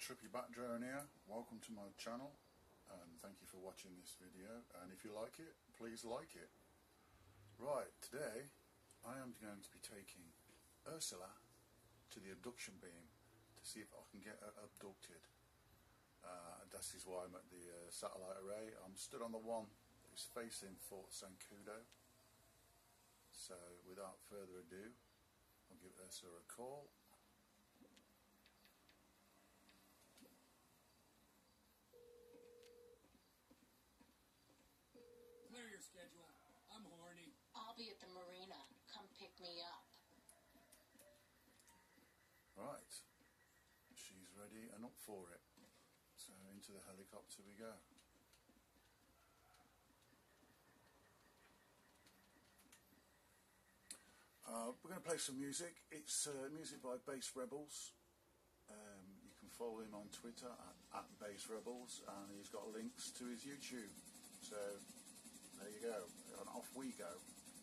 Trippy Bat Drone here. Welcome to my channel and thank you for watching this video, and if you like it, please like it. Right, today I am going to be taking Ursula to the abduction beam to see if I can get her abducted. That is why I'm at the satellite array. I'm stood on the one that is facing Fort Sankudo. So without further ado, I'll give Ursula a call. Clear your schedule. I'm horny. I'll be at the marina. Come pick me up. Right. She's ready and up for it. So into the helicopter we go. We're going to play some music. It's music by Bass Rebels. You can follow him on Twitter at Bass Rebels, and he's got links to his YouTube. So there you go, and off we go.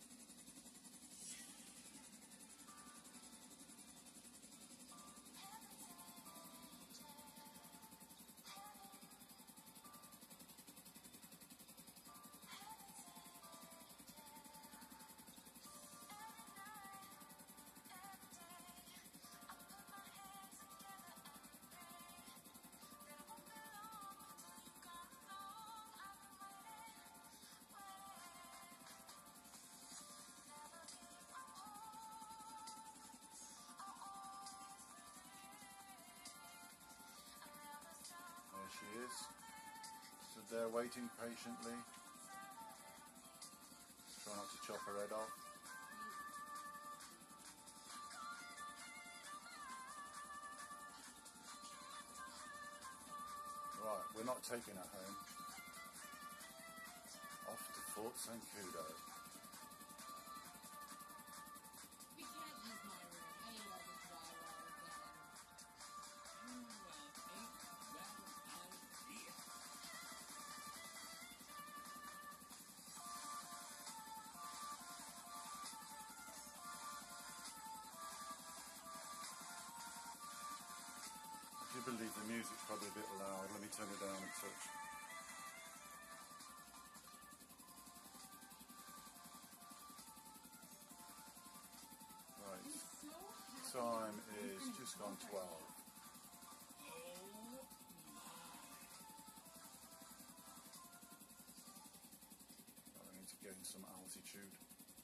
There she is, stood there waiting patiently. Try not to chop her head off. Right, we're not taking her home. Off to Fort Sankudo. We can't use my room. I ain't ever dry water again. Ain't that an idea? I do believe the music's probably a bit loud. Let me turn it down a touch. Right, time is just gone 12. Oh I need to gain some altitude.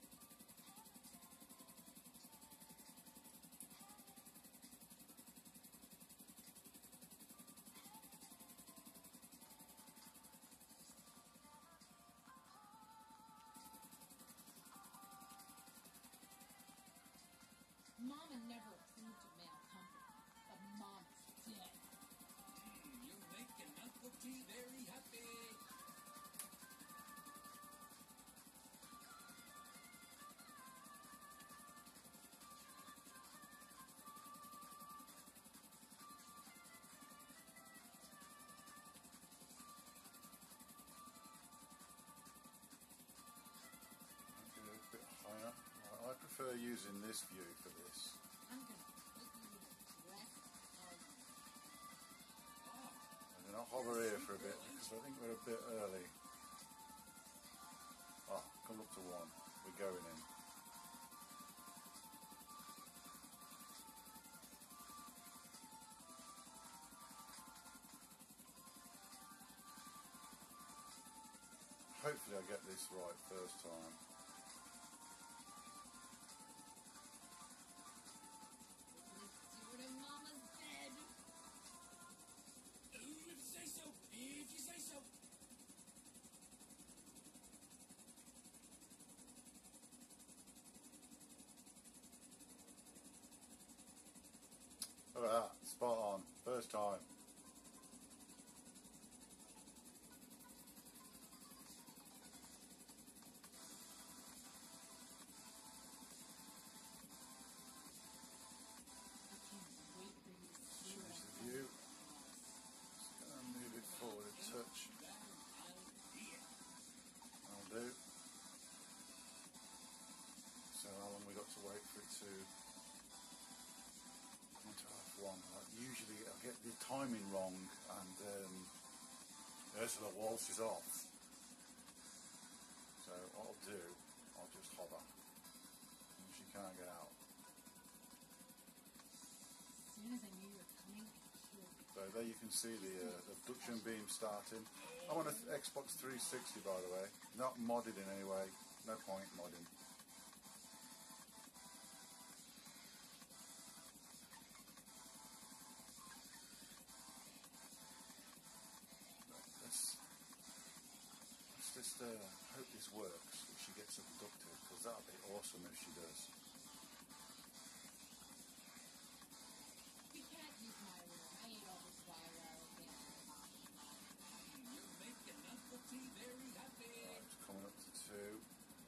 Mama never approved of male company, but Mama's dead. You're making Uncle T very happy. A bit higher. I prefer using this view for this. I'm gonna put you in a dress I'm going to hover here for a bit because I think we're a bit early. Oh, come up to 1. We're going in. Hopefully I get this right first time. Dude, and Mama's dead. Ooh, if you say so. If you say so. Look at that, spot on, first time. I can't wait for you to see Change what the I've view. done. Just going to move it forward a touch. That'll do. So how long we got to wait for it to come to half 1? Like usually I get the timing wrong and Ursula waltzes off. So what I'll do, I'll just hover. And she can't get out. As soon as I knew you were coming, I killed you. So there you can see the abduction beam starting. I'm on an Xbox 360 by the way, not modded in any way, no point modding. Let's just hope this works, if she gets abducted, because that would be awesome if she does. You can't use my room. I ate all this Vyro again. You make an Uncle T very happy. Right, it's coming up to 2.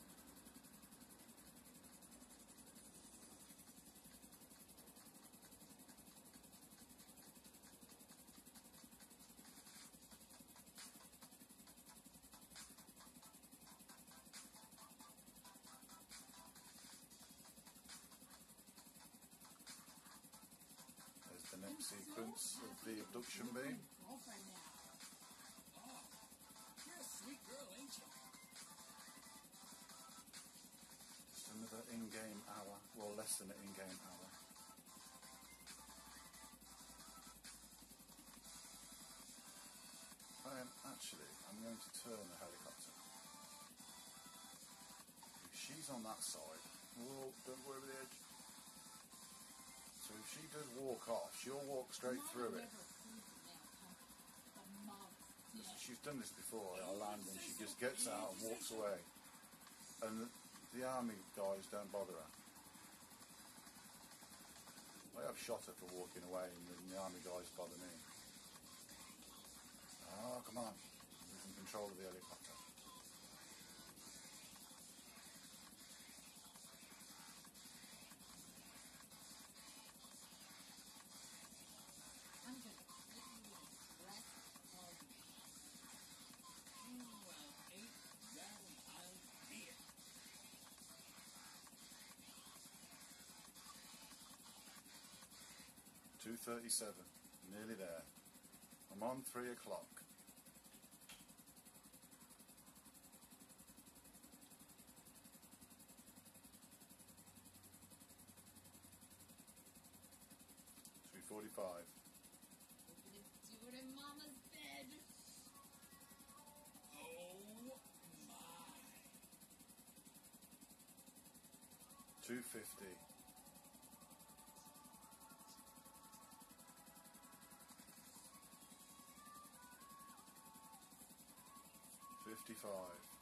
There's the next sequence of the abduction beam. Girlfriend now. Oh, you're a sweet girl, ain't you? Just another in-game hour, well less than an in-game hour. I'm going to turn the helicopter. If she's on that side, whoa, don't worry about the edge. So if she does walk off, she'll walk straight through it. She's done this before, I'll land and she just gets out and walks away. And the army guys don't bother her. I have shot her for walking away and the army guys bother me. Oh, come on. Losing control of the helicopter. I'm gonna hit you with breath of Well, ain't that an idea? 2:37, nearly there. I'm on 3 o'clock. We're gonna do it in Mama's bed. Oh, my. 2:50. 55.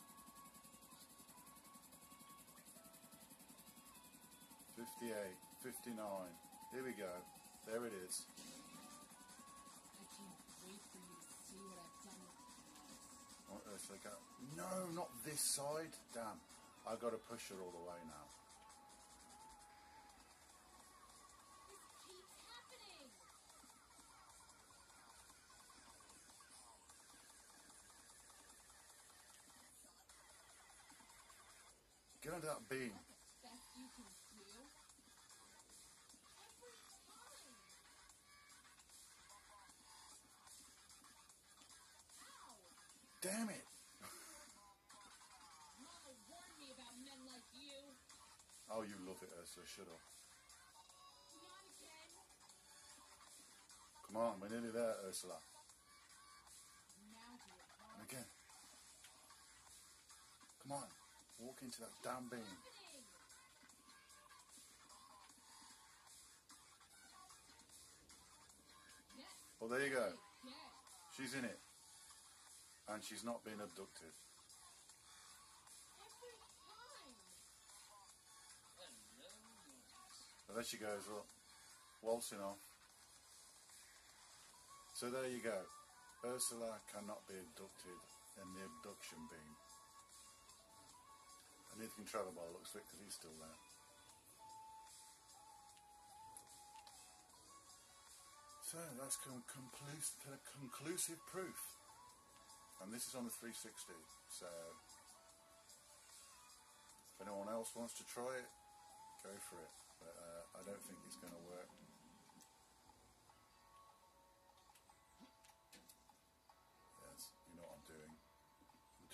58. 59. Here we go. There it is. I can't wait for you to see what I've done with you. Oh, Ursula, go. No, not this side. Damn. I've got to push her all the way now. This keeps happening. Get under that beam. That's the best you can do. Every time. Ow! Damn it. Mama warned me about men like you. Oh, you love it, Ursula. Shut up. Not again. Come on, we're nearly there, Ursula. Now do it, And Mom. again. Come on. Walk into that damn beam. Happening. Yes. Well, there you go. Again. She's in it. And she's not being abducted. Every time. Hello. So there she goes, look. Waltzing off. So there you go. Ursula cannot be abducted in the abduction beam. And neither can Trevor by the looks of it because he's still there. So that's conclusive proof. And this is on the 360. So if anyone else wants to try it, go for it. But I don't think it's going to work.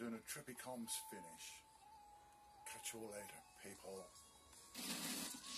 doing a Trippy Comms finish. Catch you all later, people.